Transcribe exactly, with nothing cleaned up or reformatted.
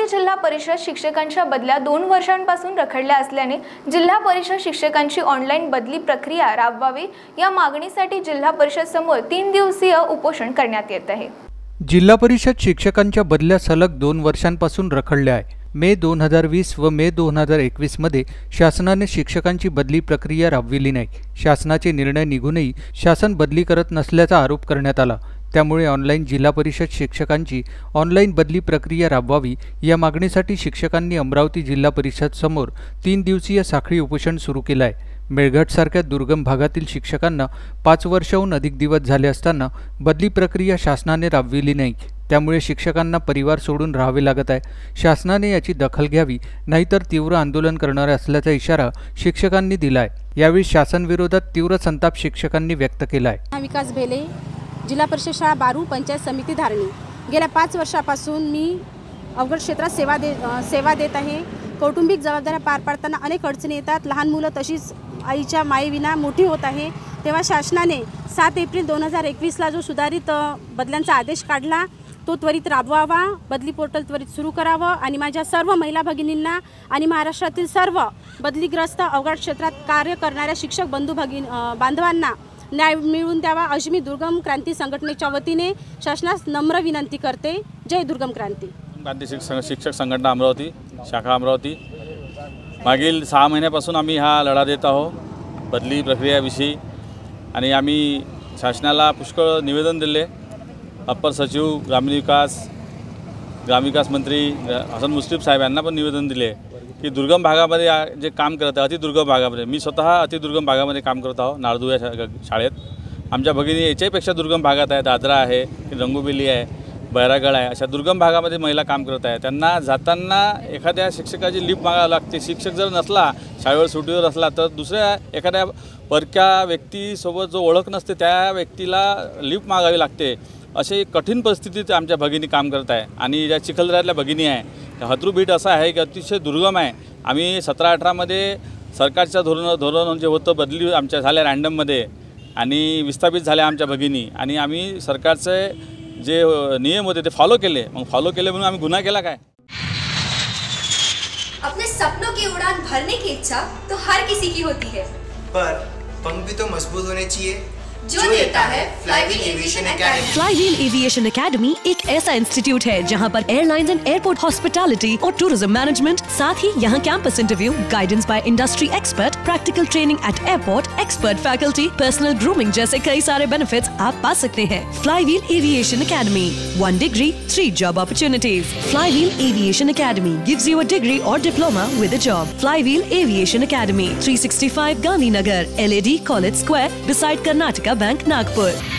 जिल्हा परिषद शिक्षकांच्या बदल्या दोन वर्षांपासून रखडल्या असल्याने जिल्हा परिषद शिक्षकांची ऑनलाईन बदली प्रक्रिया राबवावी या मागणीसाठी जिल्हा परिषद समोर तीन दिवसीय उपोषण करण्यात येत आहे। जिल्हा परिषद शिक्षकांच्या बदल्या सलग दोन वर्षांपासून रखडल्या आहे। मे दोन हजार वीस व मे दोन हजार एकवीस मध्ये शासनाने शिक्षकांची बदली प्रक्रिया राबविली नाही। शासनाचे निर्णय निघूनही शासन बदली करत नसल्याचा आरोप करण्यात आला। त्यामुळे ऑनलाईन जिल्हा परिषद शिक्षकांची ऑनलाईन बदली प्रक्रिया राबवावी या मागणीसाठी शिक्षकांनी अमरावती जिल्हा परिषद समोर तीन दिवसीय साखळी उपोषण सुरू केले आहे। मेळघाटसारख्या दुर्गम भागातील शिक्षकांना पाच वर्षाहून अधिक दिवस झाले असताना बदली प्रक्रिया शासनाने राबविली नाही। त्यामुळे शिक्षकांना परिवार सोडून राहावे लागत आहे। शासनाने याची दखल घ्यावी, नाहीतर तीव्र आंदोलन करणार असल्याचा इशारा शिक्षकांनी दिला आहे। यावेळी शासन विरोधात तीव्र संताप शिक्षकांनी व्यक्त केला आहे। विकास भेले, जिल्हा परिषद शाळा बारू, पंचायत समिती धारणी। गेल्या पाच वर्षापासून मी अवघड क्षेत्रात सेवा दे सेवा देत आहे। कौटुंबिक जबाबदाऱ्या पार पाडताना अनेक अडचणी येतात। लहान मुलं तशीच आईच्या मायेविना मोठी होत आहे। तेव्हा शासनाने सात एप्रिल दोन हजार एकवीसला जो सुधारित बदल्यांचा आदेश काढला तो त्वरित राबवावा, बदली पोर्टल त्वरित सुरू करावं आणि माझ्या सर्व महिला भगिनींना आणि महाराष्ट्रातील सर्व बदलीग्रस्त अवघड क्षेत्रात कार्य करणाऱ्या शिक्षक बंधू भगिनी बांधवांना न्याय मिळवून द्यावा अशी मी दुर्गम क्रांती संघटनेच्या वतीने शासनास नम्र विनंती करते। जय दुर्गम क्रांती। क्रांती शिक्षक संघटना अमरावती शाखा अमरावती मागील सहा महिन्यापासून आम्ही हा लढा देत आहोत बदली प्रक्रियाविषयी आणि आम्ही शासनाला पुष्कळ निवेदन दिले। अप्पर सचिव ग्रामीण विकास ग्रामविकास मंत्री हसन मुश्रीफ साहेब यांना पण निवेदन दिले की दुर्गम भागामध्ये जे काम करत आहे अतिदुर्गम भागामध्ये, मी स्वतः अतिदुर्गम भागामध्ये काम करत आहो नारदू या शाळेत। आमच्या भगिनी याच्यापेक्षा दुर्गम भागात आहे, दादरा आहे, रंगोबेली आहे, बैरागड आहे, अशा दुर्गम भागामध्ये महिला काम करत आहे। त्यांना जाताना एखाद्या शिक्षकाची लीप मागावी लागते। शिक्षक जर नसला, शाळेवर सुट्टीवर असला तर दुसऱ्या एखाद्या परक्या व्यक्तीसोबत जो ओळख नसते त्या व्यक्तीला लीप मागावी लागते। असे कठीण परिस्थितीत आमच्या भगिनी काम करत आहे आणि ज्या चिखलदऱ्यातल्या भगिनी आहे हतरू बीट असा आहे की अतिशय दुर्गम आहे। आम्ही सतरा अठरामध्ये सरकारच्या धोरण धोरण जे होतं बदली आमच्या झाल्या रँडममध्ये आणि विस्थापित झाल्या आमच्या भगिनी आणि आम्ही सरकारचे जे नियम होते ते फॉलो केले। मग फॉलो केले म्हणून आम्ही गुन्हा केला काय? अपने सपनों की उड़ान भरने की इच्छा तो हर किसी की होती है, पर पंख भी तो मजबूत होने चाहिए जो देता है flywheel aviation academy. Flywheel aviation academy एक ऐसा इंस्टीट्यूट है जहां पर एयरलाइंस एंड एयरपोर्ट हॉस्पिटैलिटी और टूरिज्म मैनेजमेंट, साथ ही यहां campus interview, guidance by industry expert, practical training at airport, expert faculty, personal grooming जैसे कई सारे बेनिफिट्स आप पा सकते हैं। Flywheel aviation academy, one degree three job opportunities. Flywheel aviation academy gives you a degree और diploma with a job. Flywheel aviation academy, three sixty five Gandhinagar, L A D college square, beside Karnataka bank, Nagpur.